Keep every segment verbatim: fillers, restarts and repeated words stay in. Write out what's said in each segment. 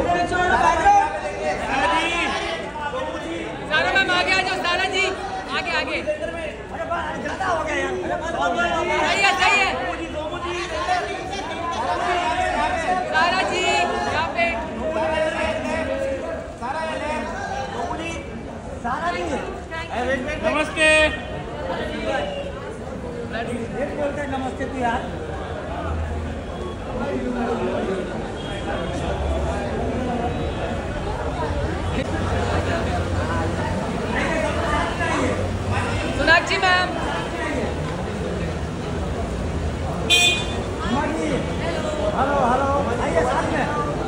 सारा मैम आगे आ जाओ, सारा जी आगे आगे। ज्यादा हो गया यार। सही है सही है। सारा जी यहाँ पे सारा नहीं है। नमस्ते। बोलते नमस्ते तू यार। सोनाक्षी मैम। हेलो हेलो आइए साथ में।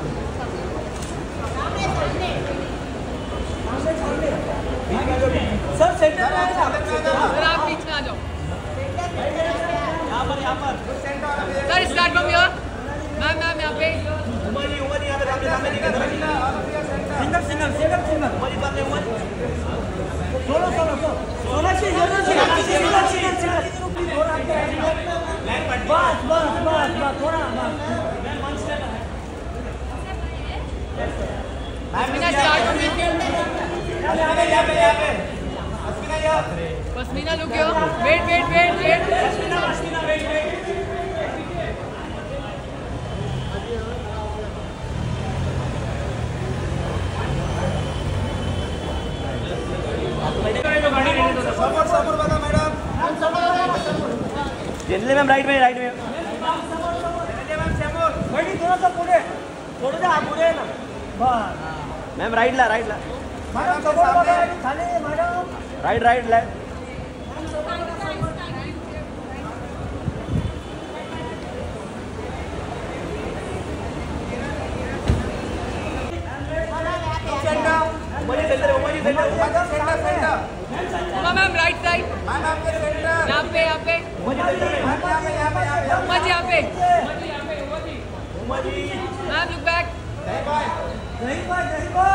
सर सेंटर में आइए। सर आप बीच में आ जाओ। यहाँ पर यहाँ पर sir start from here. Ma'am ma'am यहाँ पे उमरी उमरी यहाँ पे सामने सामने दिखा। सिंगल सिंगल सिंगल सिंगल उमरी पर नहीं उमरी सोलो सोलो सोलो सोनाक्षी जरूर सिंगल सिंगल सिंगल सिंगल थोड़ा बस बस बस बस थोड़ा बस पश्मीना स्टार्ट यहाँ पे यहाँ पे यहाँ पे पश्मीना यहाँ pashmina look yo. Wait wait wait wait. Pashmina pashmina wait wait समोर समोर बघा मॅडम। जनरली मॅम राईट में राईट में जनरली मॅम समोर वडी थोडंसं पुढे थोडं जा पुढे ना बस मॅम राईटला राईटला मॅडम समोर बघा खाली madam right right right ma'am right side. यहाँ पे यहाँ पे उमा जी यहाँ पे। Ma'am look back. जय भाई जय भाई